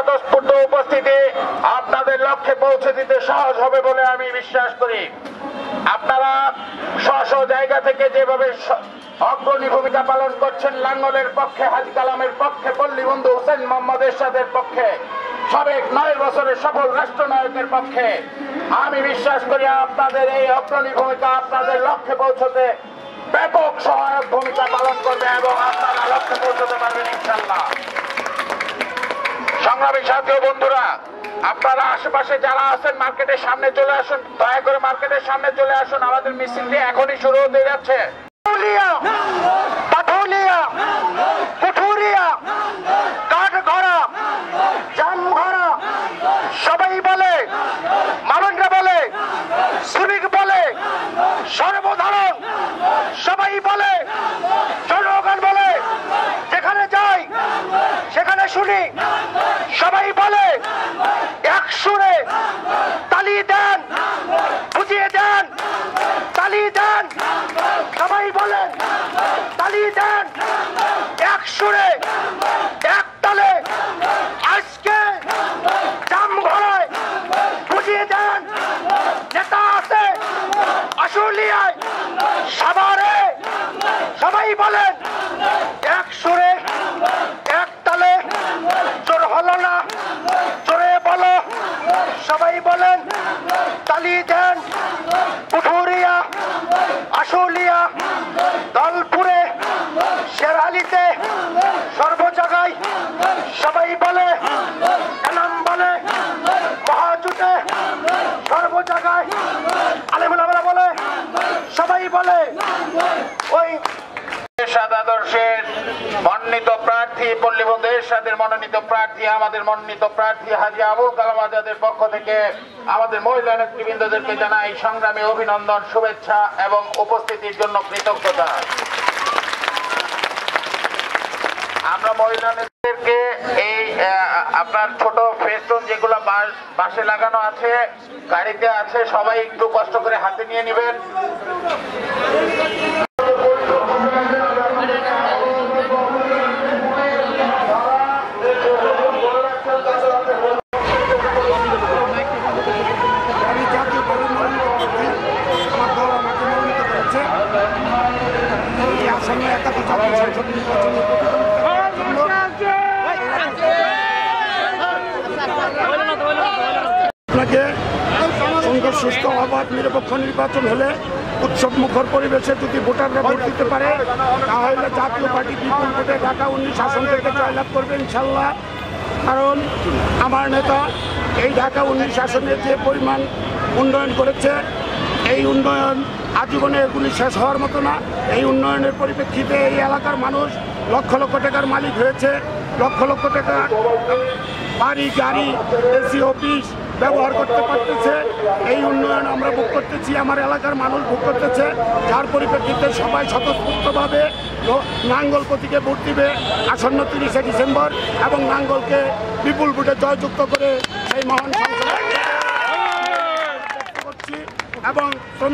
স্বতঃস্ফূর্ত উপস্থিতি আপনাদের লক্ষ্যে পৌঁছে দিতে সহজ হবে বলে আমি বিশ্বাস করি। আপনারা স্ব জায়গা থেকে যেভাবে অগ্রণী ভূমিকা পালন করছেন, লাঙ্গলের পক্ষে, হাজী কালামের পক্ষে, পল্লীবন্ধু হুসেন মোহাম্মদ এরশাদের পক্ষে, সাবেক 9 বছরের সফল রাষ্ট্রনায়কের পক্ষে, আমি বিশ্বাস করি আপনাদের এই অগ্রণী ভূমিকা আপনাদের লক্ষ্যে পৌঁছতে ব্যাপক সহায়ক ভূমিকা পালন করবে এবং আপনারা লক্ষ্যে পৌঁছতে পারবেন ইনশাআল্লাহ। সংগ্রামী সাথী ও বন্ধুরা, আপনারা আশেপাশে যারা আছেন মার্কেটের সামনে চলে আসুন, দয়া করে মার্কেটের সামনে চলে আসুন। আমাদের মিছিলটি এখনই শুরু হতে যাচ্ছে। পাটুলিয়া, কুঠুরিয়া, কাঠগড়া, জামগড়া, সবাই বলে, মামনরা বলে, শ্রমিক বলে, সর্বধারণ সবাই বলে, জনগণ বলে, যেখানে যাই সেখানে শুনি সবাই বলে, এক সুরে তালি দেন, বুঝিয়ে দেন, তালি দেন, সবাই বলেন তালি দেন, এক সুরে এক তালে আজকে জামঘড়ায় বুঝিয়ে দেন, নেতা আছে আশুলিয়ায়, সাভারে, সবাই বলেন এক সুরে এক তালে, জোর হলো না, জোরে বলো, সবাই বলেন তালি দেন, কুঠুরিয়া, আশুলিয়া, দলপুরে, শেরালিতে, সর্ব জায়গায় সবাই বলে, এনাম বলে, মহাজুটে, সর্ব জায়গায় আলেমুলামারা বলে, সবাই বলে, ওই এরশাদ আদর্শের মনোনীত প্রার্থী, পল্লীবন্ধু এরশাদের মনোনীত প্রার্থী, আমাদের মনোনীত প্রার্থী হাজী আবুল কালাম আজাদের পক্ষ থেকে আমাদের মহিলা নেতৃবৃন্দদেরকে জানাই সংগ্রামী অভিনন্দন, শুভেচ্ছা এবং উপস্থিতির জন্য কৃতজ্ঞতা। আমরা মহিলা নেতৃত্বকে এই আপনার ছোট ফেস্টুন যেগুলো বাসে লাগানো আছে, গাড়িতে আছে, সবাই একটু কষ্ট করে হাতে নিয়ে নেবেন। আপনাকে সুস্থ অবাধ নিরপেক্ষ নির্বাচন হলে উৎসব মুখর পরিবেশে যদি ভোটাররা ভোট দিতে পারে, তাহলে জাতীয় পার্টি বিপুল ভোটে ঢাকা 19 আসন থেকে জয়লাভ করবে ইনশাল্লাহ। কারণ আমার নেতা এই ঢাকা 19 আসনে যে পরিমাণ উন্নয়ন করেছে, এই উন্নয়ন আজীবনে এগুলি শেষ হওয়ার মতো না। এই উন্নয়নের পরিপ্রেক্ষিতে এই এলাকার মানুষ লক্ষ লক্ষ টাকার মালিক হয়েছে, লক্ষ লক্ষ টাকা বাড়ি, গাড়ি, এসি অফিস ব্যবহার করতে পারতেছে। এই উন্নয়ন আমরা ভোগ করতেছি, আমার এলাকার মানুষ ভোগ করতেছে, যার পরিপ্রেক্ষিতে সবাই স্বতঃস্ফূর্তভাবে নাঙ্গল প্রতীকে ভোট দিবে আসন্ন 30শে ডিসেম্বর এবং নাঙ্গলকে বিপুল ভোটে জয়যুক্ত করে এই মহান সংসদ করছি। এবং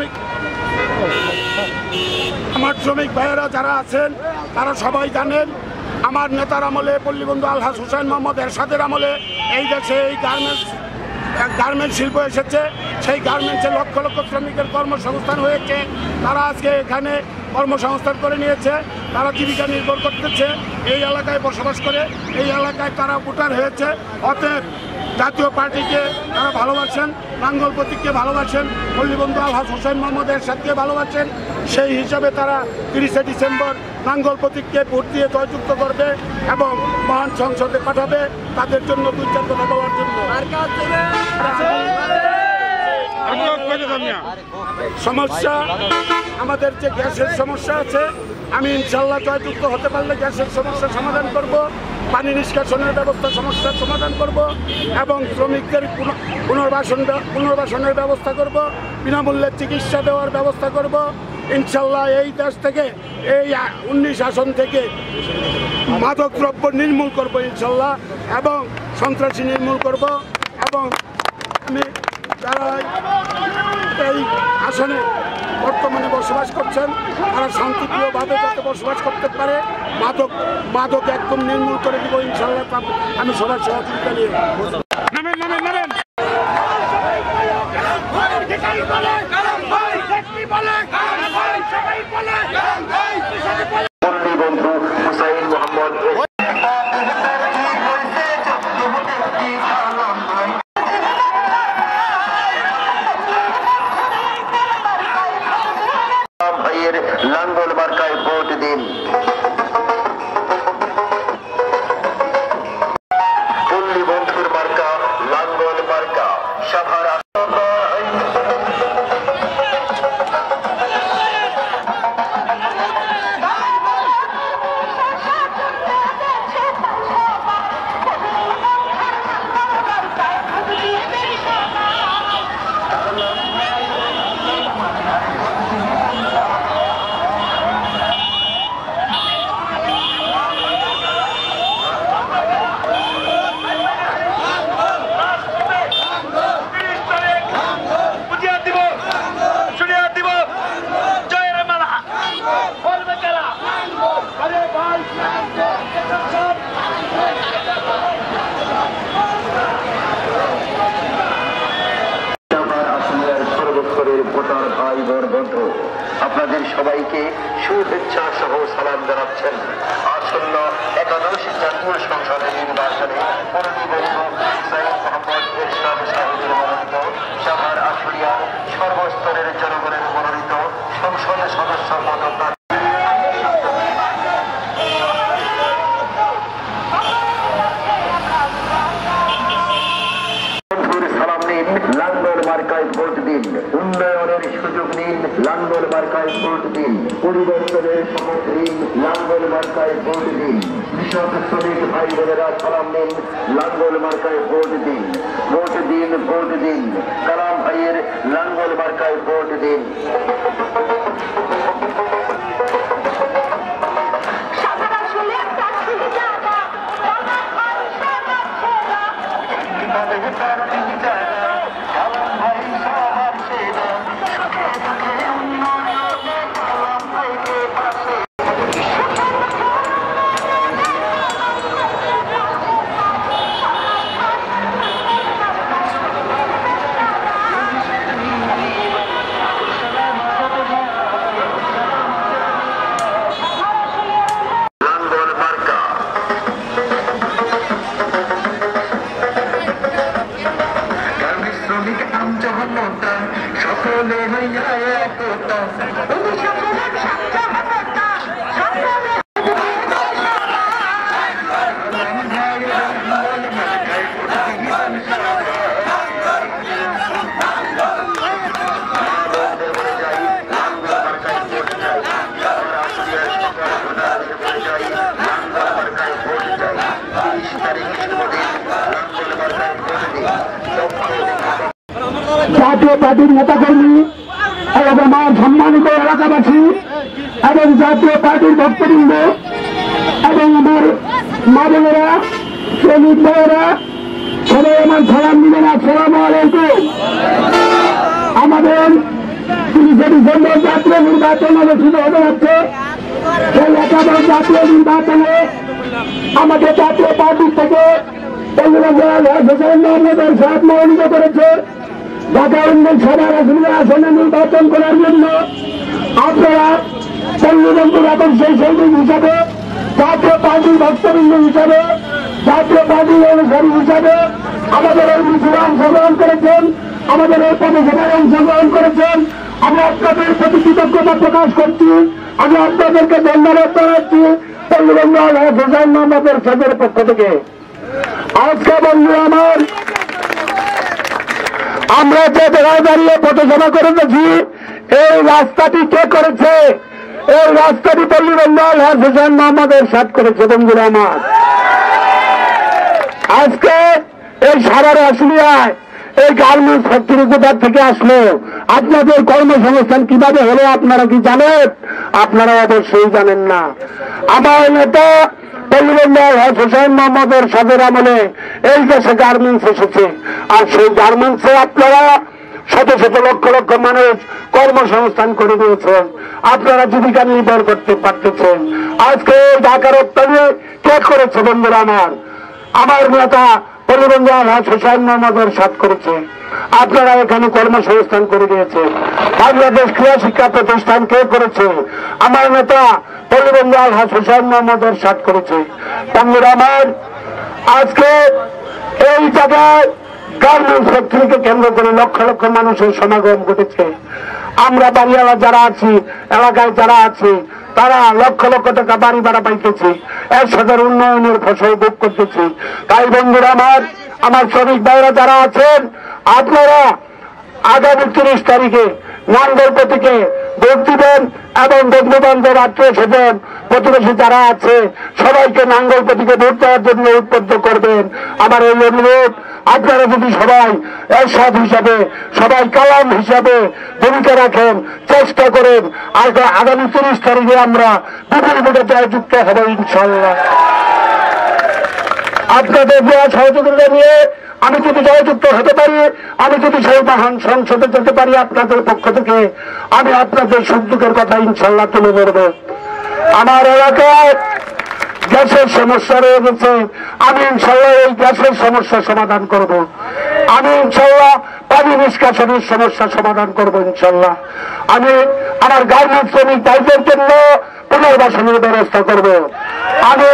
আমার শ্রমিক ভাইয়েরা যারা আছেন তারা সবাই জানেন, আমার নেতার আমলে, পল্লীবন্ধু আলহাজ হুসেন মোহাম্মদ এরশাদের আমলে এই দেশে এই গার্মেন্টস শিল্প এসেছে। সেই গার্মেন্টসে লক্ষ লক্ষ শ্রমিকের কর্মসংস্থান হয়েছে, তারা আজকে এখানে কর্মসংস্থান করে নিয়েছে, তারা জীবিকা নির্ভর করতেছে, এই এলাকায় বসবাস করে, এই এলাকায় তারা ভোটার হয়েছে। অতএব জাতীয় পার্টিকে তারা ভালোবাসেন, নাঙ্গল প্রতীককে ভালোবাসেন, পল্লীবন্ধু আলহাজ হুসেন মোহাম্মদ এরশাদকে ভালোবাসেন। সেই হিসাবে তারা 30শে ডিসেম্বর নাঙ্গল প্রতীককে ভোট দিয়ে জয়যুক্ত করবে এবং মহান সংসদে পাঠাবে তাদের জন্য 2-4 কথা বলার জন্য। সমস্যা আমাদের যে গ্যাসের সমস্যা আছে, আমি ইনশাল্লাহ জয়যুক্ত হতে পারলে গ্যাসের সমস্যা সমাধান করব, পানি নিষ্কাশনের সমস্যার সমাধান করব এবং শ্রমিকদের পুনর্বাসনের ব্যবস্থা করব, বিনামূল্যে চিকিৎসা দেওয়ার ব্যবস্থা করব। ইনশাল্লাহ এই দেশ থেকে, এই 19 আসন থেকে মাদকদ্রব্য নির্মূল করব ইনশাল্লাহ এবং সন্ত্রাসী নির্মূল করব। এবং আমি যারা এই আসনে বর্তমানে বসবাস করছেন তারা শান্তিপ্রিয়ভাবে যাতে বসবাস করতে পারে, মাদক একদম নির্মূল করে দিব ইনশাআল্লাহ। আমি সবার সহযোগিতা নিয়ে বন্ধু হুসাইন মোহাম্মদ ভাইয়ের লাঙ্গল মার্কায় ভোট দিন। পল্লী বন্ধুর মার্কা লাঙ্গল মার্কা সভার আপনাদের সবাইকে শুভেচ্ছা সহ সালাম জানাচ্ছেন। আসন্ন একাদশ জাতীয় সংসদের নির্বাচনে পল্লী বন্ধু হুসাইন মোহাম্মদ এরশাদ সাহেবের মনোনীত সাভার আশুলিয়ার সর্বস্তরের জনগণের মনোনীত সংসদ সদস্য পদপ্রার্থী লাঙ্গল মার্কায় ভোট দিন। উন্নয়নের সুযোগ নিন, লাঙ্গল মার্কায় ভোট দিন। পরিবর্তনের শপথ নিন, লাঙ্গল মার্কায় ভোট দিন। কৃষক শ্রমিক ভাই বোনেরা সালাম নিন, লাঙ্গল মার্কায় ভোট দিন। ভোট দিন, ভোট দিন। কালাম ভাইয়ের লাঙ্গল মার্কায় ভোট দিন। সকলে হইয়া একতা জাতীয় পার্টির নেতাকর্মী এবং আমার সম্মানিত এলাকাবাসী এবং জাতীয় পার্টির ভক্তবৃন্দ এবং আমার মা বোনেরা, শ্রমিক ভাইয়েরা, সবাই আমার সালাম দিবেন। আসসালামু আলাইকুম। আমাদের 30 ডিসেম্বর জাতীয় নির্বাচন অনুষ্ঠিত হতে যাচ্ছে। সেই একাদশ জাতীয় নির্বাচনে আমাদের জাতীয় পার্টি থেকে মনোনীত করেছে ঢাকা উন্নয়ন সভার আসনে নির্বাচন করার জন্য। আপনারা পল্লী বন্ধুর আদর্শের সৈনিক হিসাবে, জাতীয় পার্টির ভক্তবৃন্দ হিসাবে, জাতীয় পার্টির অনুসারী হিসাবে আমাদের এই মিছিলে অংশগ্রহণ করেছেন, আমাদের এই পদসভায় অংশগ্রহণ করেছেন। আমি আপনাদের প্রতি কৃতজ্ঞতা প্রকাশ করছি। আমি আপনাদেরকে ধন্যবাদ জানাচ্ছি পল্লী বন্ধু আলহাজ হোসেন মোহাম্মদ এরশাদের পক্ষ থেকে। আজকে বন্ধু আমার, আমরা যে জায়গায় দাঁড়িয়ে পথসভা করেছি, এই রাস্তাটি কে করেছে? এই রাস্তাটি পল্লী বন্ধু আলহাজ হোসেন মোহাম্মদ এরশাদ করেছে। বন্ধুরা আমার, আজকে এই সাভার আশুলিয়ায় এই গার্মেন্টস ফ্যাক্টরি কোথার থেকে আসলো? আপনাদের কর্মসংস্থান কিভাবে হলো আপনারা কি জানেন? আপনারা অবশ্যই জানেন না। আমার নেতা পল্লী বন্ধু আলহাজ হোসেন মোহাম্মদ এরশাদের আমলে এই দেশে গার্মেন্টস এসেছে, আর সেই গার্মেন্টসে আপনারা শত শত লক্ষ লক্ষ মানুষ কর্মসংস্থান করে দিয়েছেন, আপনারা জীবিকা নির্ভর করতে পারতেছেন। আজকে ঢাকার রপ্তানি কে করেছে বন্ধুরা? আমার নেতা পল্লীবন্ধু আলহাজ হোসেন মোহাম্মদ এরশাদ করেছে। আপনারা এখানে কর্মসংস্থান করে দিয়েছেন। বাংলাদেশ ক্রীড়া শিক্ষা প্রতিষ্ঠান কে করেছে? আমার নেতা পল্লীবন্ধু আলহাজ হোসেন মোহাম্মদ এরশাদ করেছে। বন্ধুরা আমার, আজকে এই জায়গায় গার্মেন্টস ফ্যাক্টরিকে কেন্দ্র করে লক্ষ লক্ষ মানুষের সমাগম ঘটেছে। আমরা বাড়িওয়ালা যারা আছি, এলাকায় যারা আছি, তারা লক্ষ লক্ষ টাকা বাড়ি ভাড়া পাইতেছি, এরশাদের উন্নয়নের ফসল ভোগ করতেছি। তাই বন্ধুরা আমার শ্রমিক ভাইরা যারা আছেন, আপনারা আগামী 30 তারিখে নাঙ্গল প্রতীকে ভোট দিবেন এবং বন্ধু বান্ধব আত্মীয় স্বজন প্রতিবেশী যারা আছে সবাইকে নাঙ্গল প্রতীকে ভোট দেওয়ার জন্য উদ্বুদ্ধ করবেন। আমার এই অনুরোধ, আপনারা যদি সবাই এরশাদ হিসাবে, সবাই কালাম হিসাবে ভূমিকা রাখেন, চেষ্টা করেন, আর আগামী 30 তারিখে আমরা বিপুল ভোটে জয়যুক্ত হব ইনশাল্লাহ। আপনাদের দেওয়া সহযোগিতা নিয়ে আমি যদি জয়যুক্ত হতে পারি, আমি যদি সেই মহান সংসদে যেতে পারি, আপনাদের পক্ষ থেকে আমি আপনাদের সুখ দুঃখের কথা ইনশাল্লাহ তুলে ধরব। আমার এলাকায় গ্যাসের সমস্যা রয়ে গেছে, আমি ইনশাল্লাহ এই গ্যাসের সমস্যা সমাধান করব। আমি ইনশাল্লাহ পানি নিষ্কাশনের সমস্যা সমাধান করব ইনশাল্লাহ। আমি আমার গার্মেন্টস শ্রমিক ভাইদের জন্য পুনর্বাসনের ব্যবস্থা করব। আমি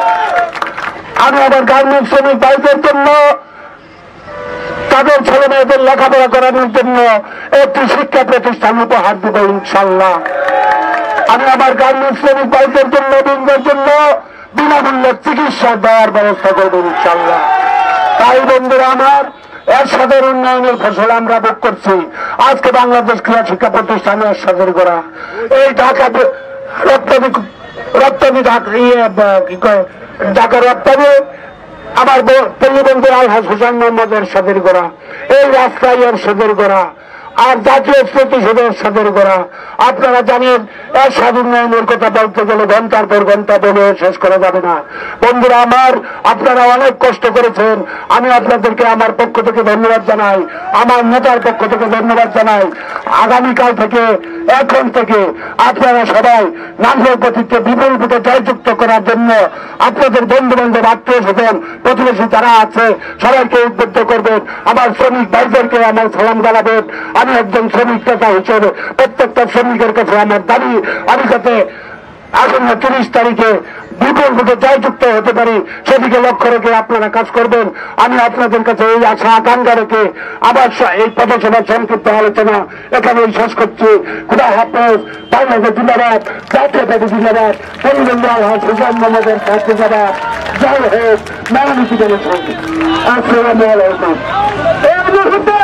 আমার গার্মেন্টস শ্রমিক ভাইদের জন্য তাদের ছেলে মেয়েদের লেখাপড়া করানোর জন্য একটি শিক্ষা প্রতিষ্ঠান উপহার দেব ইনশাল্লাহ। আমি আমার গার্মেন্টস শ্রমিক ভাইদের জন্য, বৃন্দের জন্য বিনামূল্যে চিকিৎসা দেওয়ার ব্যবস্থা করব ইনশাল্লাহ। তাই বন্ধুরা আমার, এরশাদের উন্নয়নের ফসল আমরা ভোগ করছি। আজকে বাংলাদেশ ক্রীড়া শিক্ষা প্রতিষ্ঠানে এরশাদের করা এই ঢাকা রপ্তানি ঢাকা রপ্তানি আমার পল্লীবন্ধু আলহাজ হোসেন মোহাম্মদ এরশাদের করা এই রাস্তায় এরশাদের করা আর জাতীয় স্মৃতিসৌধ এরশাদের করা। আপনারা জানেন এরশাদ উন্নয়নের কথা বলতে গেলে ঘন্টার পর ঘন্টা বলে শেষ করা যাবে না। বন্ধুরা আমার, আপনারা অনেক কষ্ট করেছেন, আমি আপনাদেরকে আমার পক্ষ থেকে ধন্যবাদ জানাই, আমার নেতার পক্ষ থেকে ধন্যবাদ জানাই। আগামীকাল থেকে, এখন থেকে আপনারা সবাই নাঙ্গল প্রতীকে বিপুল ভোটে জয়যুক্ত করার জন্য আপনাদের বন্ধু বান্ধব আত্মীয় স্বজন প্রতিবেশী যারা আছে সবাইকে উদ্বুদ্ধ করবেন। আমার শ্রমিক ভাইদেরকে আমার সালাম জানাবেন। আমি একজন শ্রমিক নেতা হিসেবে প্রত্যেকটা শ্রমিকের কাছে আমার দাবি, আমি যাতে আসন্ন 30 তারিখে বিপুল ভোটে জয়যুক্ত হতে পারি সেদিকে লক্ষ্য রেখে আপনারা কাজ করবেন। আমি আপনাদের কাছে এই আশা আকাঙ্ক্ষা রেখে আবার এই পথসভার সংক্ষিপ্ত আলোচনা এখানেই শেষ করছি। খুদা হাফেজ। বাংলাদেশ জিন্দাবাদ, জাতীয়তাবাদী জিন্দাবাদ, পল্লীবন্ধু আলহাজ হোসেন মোহাম্মদের সাথে জিন্দাবাদ। জয় হোক, মেলানিতি জনসংঘ। আসসালামু আলাইকুম।